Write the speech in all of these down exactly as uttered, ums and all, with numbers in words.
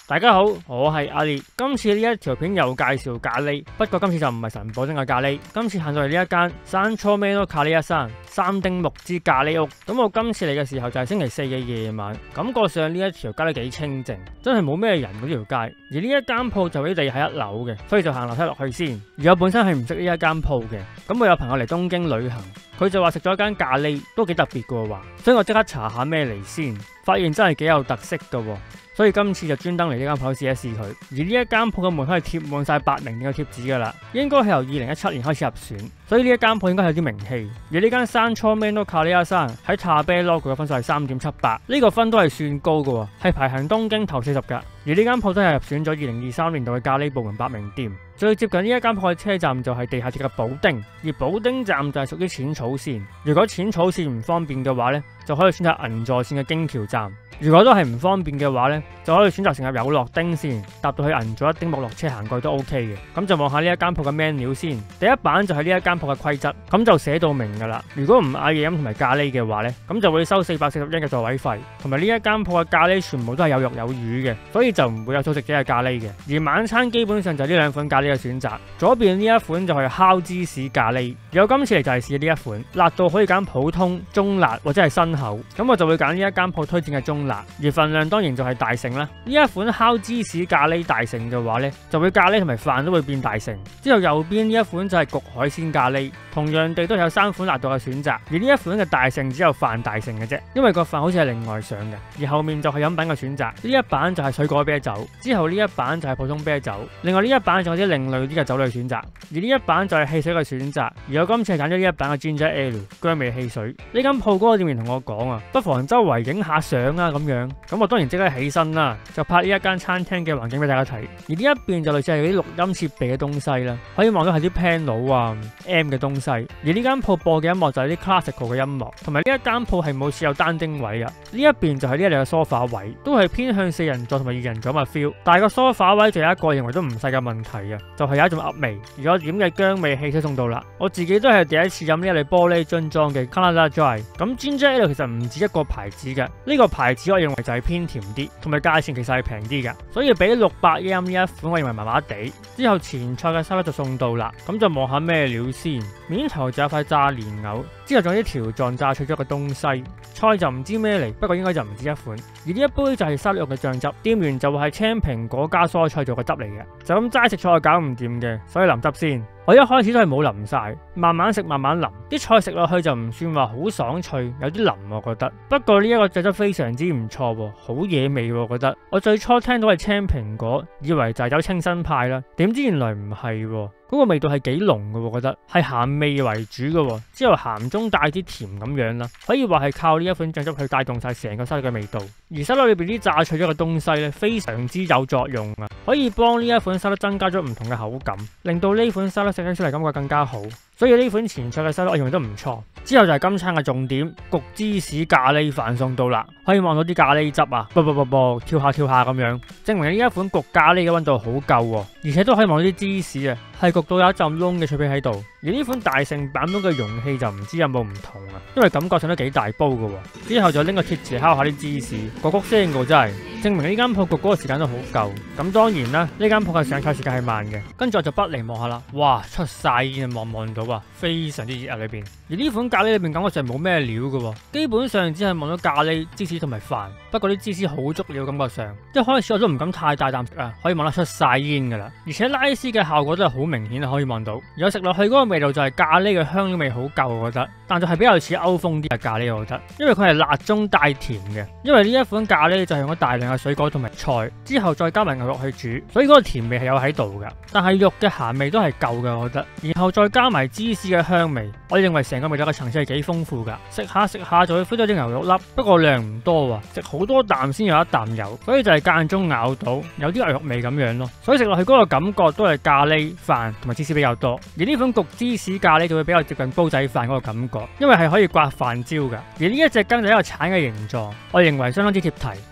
大家好，我係阿烈。今次呢一條片又介紹咖喱，不過今次就唔係神保町嘅咖喱，今次行到嚟呢一間山初咩咯咖喱屋山三丁目之咖喱屋。咁我今次嚟嘅時候就係星期四嘅夜晚，感覺上呢一條街都幾清靜，真係冇咩人嗰條街。而呢一間鋪就喺地喺一樓嘅，所以就行樓梯落去先。而我本身係唔識呢一間鋪嘅，咁我有朋友嚟東京旅行，佢就話食咗一間咖喱都幾特別嘅話，所以我即刻查下咩嚟先，發現真係幾有特色嘅。所以今次就專登嚟呢間鋪試一試佢。而呢一間鋪嘅門口係貼滿晒白名店嘅貼紙噶啦，應該係由二零一七年開始入選，所以呢一間鋪應該有啲名氣。而呢間山初咩咯咖喱屋山喺塔啤 logo 嘅分數係三點七八，呢個分都係算高嘅，係排行東京頭四十噶。而呢間鋪都係入選咗二零二三年度嘅咖喱部門百名店。最接近呢一間鋪嘅車站就係地下鐵嘅保町，而保町站就係屬於淺草線。如果淺草線唔方便嘅話呢，就可以選擇銀座線嘅京橋站。如果都係唔方便嘅話呢，就可以選擇乘搭有樂町線，搭到去銀座一丁目落車行過去都 OK 嘅。咁就望下呢一間鋪嘅 menu 先。第一版就係呢一間鋪嘅規則，咁就寫到明噶啦。如果唔嗌嘢飲同埋咖喱嘅話呢，咁就會收四百四十一嘅座位費，同埋呢一間鋪嘅咖喱全部都係有肉有魚嘅，所以就唔會有素食者嘅咖喱嘅。而晚餐基本上就係呢兩款咖喱嘅選擇。左邊呢一款就係烤芝士咖喱，有今次嚟就係試呢一款，辣度可以揀普通、中辣或者係辛口，咁我就會揀呢一間鋪推薦嘅中辣，而份量當然就係大盛啦。呢一款烤芝士咖喱大盛嘅話呢，就會咖喱同埋飯都會變大盛。之後右邊呢一款就係焗海鮮咖喱，同樣地都有三款辣度嘅選擇，而呢一款嘅大盛只有飯大盛嘅啫，因為個飯好似係另外上嘅。而後面就係飲品嘅選擇，呢一版就係水果啤酒，之後呢一版就係普通啤酒，另外呢一版仲有啲另類啲嘅酒類選擇，而呢一版就係汽水嘅選擇。而我今次係揀咗呢一版嘅 Ginger Ale 薑味汽水。呢間鋪嗰個店員同我講啊，不妨周圍影下相啊咁樣，咁我當然即刻起身啦，就拍呢一間餐廳嘅環境俾大家睇。而呢一邊就類似係嗰啲錄音設備嘅東西啦，可以望到係啲 panel 啊 M 嘅東西。而呢間鋪播嘅音樂就係啲 classical 嘅音樂，同埋呢一間鋪係冇設有單丁位啊。呢一邊就係呢一類嘅 sofa 位，都係偏向四人座同埋二人座嘅 feel， 但係個 sofa 位就有一個認為都唔細嘅問題啊，就係有一種噏味。而我點嘅薑味汽水送到啦，我自己都係第一次飲呢一類玻璃樽裝嘅 Canada Dry。咁 Ginger Ale 其實唔止一個牌子嘅，呢個牌子我認為就係偏甜啲，同埋價錢其實係平啲嘅，所以俾六百 yen 呢一款我認為麻麻地。之後前菜嘅沙律就送到啦，咁就望下咩料先。面頭就有塊炸蓮藕，之後仲有啲條狀炸脆咗嘅東西。菜就唔知咩嚟，不過應該就唔止一款。而呢一杯就係沙律肉嘅醬汁，店員就話係青蘋果加蔬菜做嘅汁嚟嘅，就咁齋食菜係搞唔掂嘅，所以淋汁先。我一開始都係冇淋晒，慢慢食慢慢淋，啲菜食落去就唔算話好爽脆，有啲腍我覺得。不過呢一個醬汁非常之唔錯，好惹味我覺得。我最初聽到係青蘋果，以為就係走清新派啦，點知原來唔係，嗰個味道係幾濃嘅，我覺得係鹹味為主嘅，之後鹹中帶啲甜咁樣啦，可以話係靠呢一款醬汁去帶動晒成個沙律嘅味道。而沙律裏邊啲炸脆咗嘅東西咧，非常之有作用啊，可以幫呢一款沙律增加咗唔同嘅口感，令到呢款沙律食起出嚟感覺更加好。所以呢款前菜嘅沙律我認為都唔錯。之後就係今餐嘅重點，焗芝士咖喱飯送到啦，可以望到啲咖喱汁啊，啵啵啵啵跳下跳下咁樣，證明呢一款焗咖喱嘅溫度好夠，而且都可以望到啲芝士啊，係焗到有一陣燶嘅脆皮喺度。而呢款大盛版本嘅容器就唔知有冇唔同啊，因為感覺上都幾大煲嘅。之後就拎個鐵匙敲下啲芝士，焗焗聲嘅真係，證明呢間鋪焗嗰個時間都好夠。咁當然啦，呢間鋪嘅上菜時間係慢嘅。跟住我就不嚟望下啦，哇，出晒煙啊，望望到啊，非常之熱啊裏邊。而呢款咖喱裏邊感覺上冇咩料嘅，基本上只係望到咖喱、芝士同埋飯。不過啲芝士好足料，感覺上一開始我都唔敢太大啖食啊，可以望得出晒煙噶啦。而且拉絲嘅效果都係好明顯啊，可以望到。有食落去嗰個味道就係咖喱嘅香料味好夠，我覺得。但就係比較似歐風啲嘅咖喱，我覺得，因為佢係辣中帶甜嘅。因為呢一款咖喱就係用咗大量嘅水果同埋菜，之後再加埋牛肉去煮，所以嗰個甜味係有喺度噶。但係肉嘅鹹味都係夠嘅，我覺得。然後再加埋芝士嘅香味，我認為成個味道嘅層次係幾豐富噶。食下食下就會飛到啲牛肉粒，不過量唔多啊，食好多啖先有一啖油，所以就係間中咬到有啲牛肉味咁樣咯。所以食落去嗰個感覺都係咖喱飯同埋芝士比較多。而呢款焗芝士咖喱就會比較接近煲仔飯嗰個感覺，因為係可以刮飯焦噶。而呢一隻羹就係一個橙嘅形狀，我認為相當之貼題。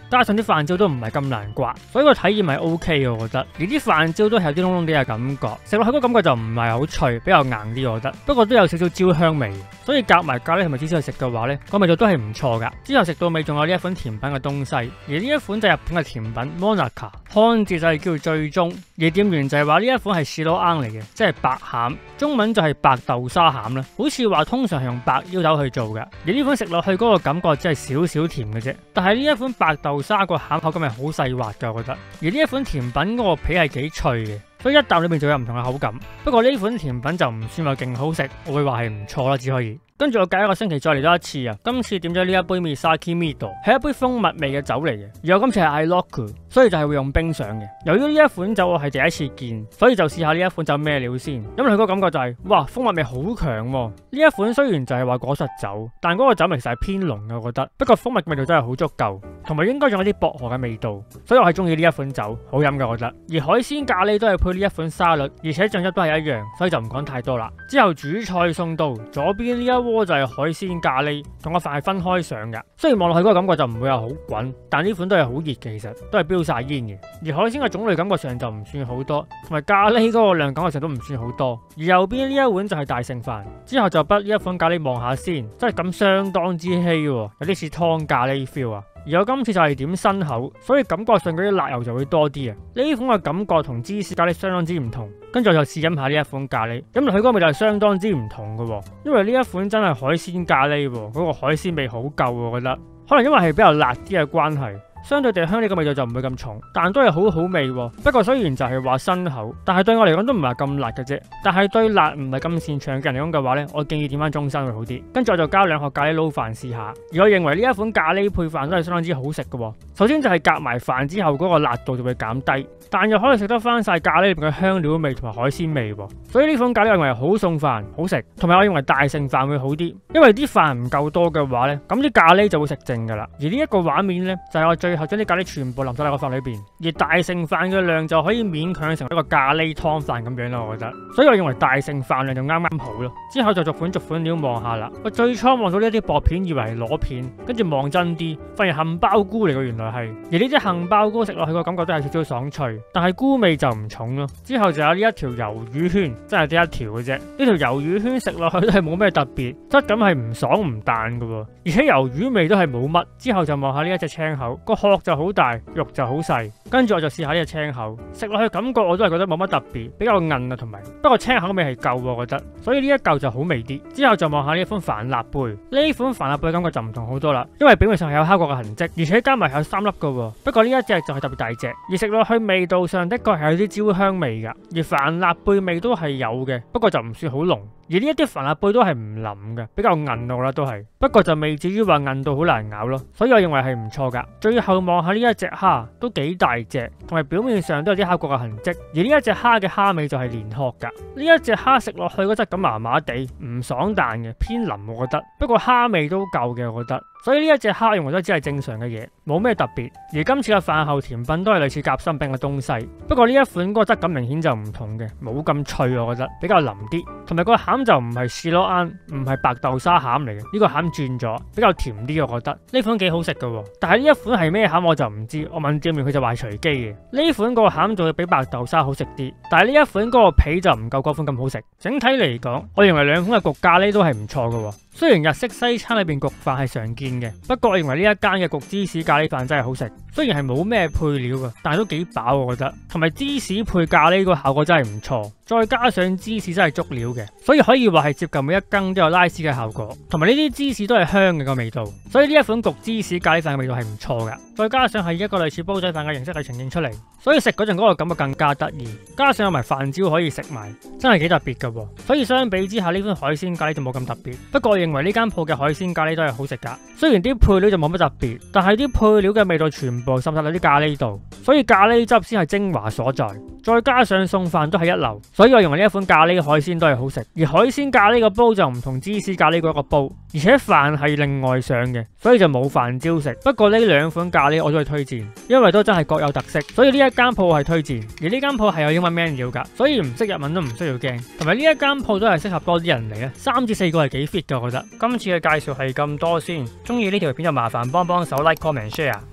加上啲飯焦都唔係咁難刮，所以個體驗係 O K 嘅，我覺得。而啲飯焦都係有啲燶燶啲嘅感覺，食落去個感覺就唔係好脆，比較硬啲，我覺得。不過都有少少焦香味，所以夾埋咖喱同埋芝士去食嘅話呢，個味道都係唔錯噶。之後食到尾仲有呢一款甜品嘅東西，而呢一款就係日本嘅甜品 Monaka， 漢字就係叫最終，而店員就係話呢一款係士多餡嚟嘅，即係白餡，中文就係白豆沙餡啦。好似話通常係用白腰豆去做嘅，而呢款食落去嗰個感覺只係少少甜嘅啫。但係呢一款白豆沙個餡口感係好細滑噶，我覺得。而呢一款甜品嗰個皮係幾脆嘅，所以一啖裏面就有唔同嘅口感。不過呢款甜品就唔算話勁好食，我會話係唔錯啦，只可以。跟住我隔一個星期再嚟多一次啊！今次點咗呢一杯 Misaki Mido， 係一杯蜂蜜味嘅酒嚟嘅，而我今次係 Eiroku， 所以就係會用冰上嘅。由於呢一款酒我係第一次見，所以就試下呢一款酒咩料先。因為佢個感覺就係、是，哇，蜂蜜味好強喎！呢一款雖然就係話果實酒，但嗰個酒味其實係偏濃嘅，我覺得。不過蜂蜜味道真係好足夠，同埋應該仲有啲薄荷嘅味道，所以我係中意呢一款酒，好飲嘅我覺得。而海鮮咖喱都係配呢一款沙律，而且醬汁都係一樣，所以就唔講太多啦。之後主菜送到，左邊呢一鍋就係海鮮咖喱，同個飯係分開上嘅。雖然望落去嗰個感覺就唔會話好滾，但呢款都係好熱嘅，其實都係飆晒煙嘅。而海鮮嘅種類感覺上就唔算好多，同埋咖喱嗰個量感覺上都唔算好多。而右邊呢一碗就係大盛飯，之後就不呢一款咖喱望下先，真係咁相當之稀喎，有啲似湯咖喱 feel 啊！而我今次就係點新口，所以感覺上嗰啲辣油就會多啲啊！呢款嘅感覺同芝士咖喱相當之唔同，跟住我就試飲下呢一款咖喱，飲落去嗰個味就係相當之唔同嘅，因為呢一款真係海鮮咖喱，嗰個海鮮味好夠，我覺得可能因為係比較辣啲嘅關係。相對地香呢個味道就唔會咁重，但都係好好味喎。不過雖然就係話新口，但係對我嚟講都唔係咁辣嘅啫。但係對辣唔係咁擅長嘅人嚟講嘅話呢，我建議點翻中辛會好啲。跟住我就加兩盒咖喱撈飯試下，而我認為呢一款咖喱配飯都係相當之好食嘅。首先就係夾埋飯之後嗰個辣度就會減低，但又可以食得翻晒咖喱裏邊嘅香料味同埋海鮮味。所以呢款咖喱我認為好送飯，好食，同埋我認為大盛飯會好啲，因為啲飯唔夠多嘅話呢，咁啲咖喱就會食剩噶啦。而呢一個畫面呢，就係我最後將啲咖喱全部淋晒喺個飯裏邊，而大盛飯嘅量就可以勉強成為一個咖喱湯飯咁樣咯，我覺得。所以我認為大盛飯量就啱啱好咯。之後就逐款逐款料望下啦。我最初望到呢啲薄片，以為係螺片，跟住望真啲，發現杏鮑菇嚟嘅，原來係。而呢啲杏鮑菇食落去個感覺都係少少爽脆，但係菇味就唔重咯。之後就有呢一條魷魚圈，真係得一條嘅啫。呢條魷魚圈食落去都係冇咩特別，質感係唔爽唔彈嘅，而且魷魚味都係冇乜。之後就望下呢一隻青口，個殼就好大，肉就好細。跟住我就試下呢隻青口，食落去感覺我都係覺得冇乜特別，比較韌啊，同埋不過青口味係夠，我覺得。所以呢一嚿就好味啲。之後就望下呢一款帆立貝，呢款帆立貝嘅感覺就唔同好多啦，因為表面上係有烤過嘅痕跡，而且加埋有三粒嘅。不過呢一隻就係特別大隻，而食落去味道上的確係有啲焦香味噶，而帆立貝味都係有嘅，不過就唔算好濃。而呢一啲帆立貝都係唔腍嘅，比較韌到啦都係，不過就未至於話韌到好難咬咯，所以我認為係唔錯噶。最後望下呢一隻蝦都幾大隻，同埋表面上都有啲烤過嘅痕跡，而呢一隻蝦嘅蝦味就係連殼噶。呢一隻蝦食落去嗰質感麻麻地，唔爽彈嘅，偏腍我覺得，不過蝦味都夠嘅我覺得。所以呢一隻蝦認為都只係正常嘅嘢，冇咩特別。而今次嘅飯後甜品都係類似夾心餅嘅東西，不過呢一款嗰個質感明顯就唔同嘅，冇咁脆，我覺得比較腍啲，同埋個餡就唔係士多餡，唔係白豆沙餡嚟嘅，呢個餡轉咗，比較甜啲，我覺得呢款幾好食嘅。但係呢一款係咩餡我就唔知，我問店員佢就話係隨機嘅。呢款個餡就會比白豆沙好食啲，但係呢一款嗰個皮就唔夠嗰款咁好食。整體嚟講，我認為兩款嘅焗咖喱都係唔錯嘅。雖然日式西餐裏邊焗飯係常見嘅，不過我認為呢一間嘅焗芝士咖喱飯真係好食。雖然係冇咩配料嘅，但係都幾飽我覺得。同埋芝士配咖喱個效果真係唔錯，再加上芝士真係足料嘅，所以可以話係接近每一羹都有拉絲嘅效果。同埋呢啲芝士都係香嘅個味道，所以呢一款焗芝士咖喱飯嘅味道係唔錯噶。再加上係一個類似煲仔飯嘅形式去呈現出嚟，所以食嗰陣嗰個感覺更加得意。加上有埋飯焦可以食埋，真係幾特別噶。所以相比之下呢款海鮮咖喱就冇咁特別。不過我認為呢間鋪嘅海鮮咖喱都係好食噶，雖然啲配料就冇乜特別，但係啲配料嘅味道全部滲晒喺啲咖喱度，所以咖喱汁先係精華所在。再加上餸飯都係一流，所以我認為呢一款咖喱海鮮都係好食。而海鮮咖喱個煲就唔同芝士咖喱嗰個煲，而且飯係另外上嘅，所以就冇飯焦食。不過呢兩款咖喱我都係推薦，因為都真係各有特色，所以呢一間鋪係推薦。而呢間鋪係有英文 menu 噶，所以唔識日文都唔需要驚。同埋呢一間鋪都係適合多啲人嚟啊，三至四個係幾 fit 噶，我覺得。今次嘅介紹係咁多先，中意呢條片就麻煩幫幫手 like、comment、share。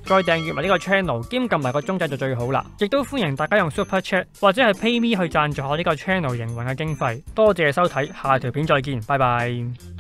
再訂閱埋呢個 channel，兼撳埋個鐘仔就最好啦。亦都歡迎大家用 Super Chat 或者係 PayMe 去贊助下呢個 channel 營運嘅經費。多謝收睇，下條片再見，拜拜。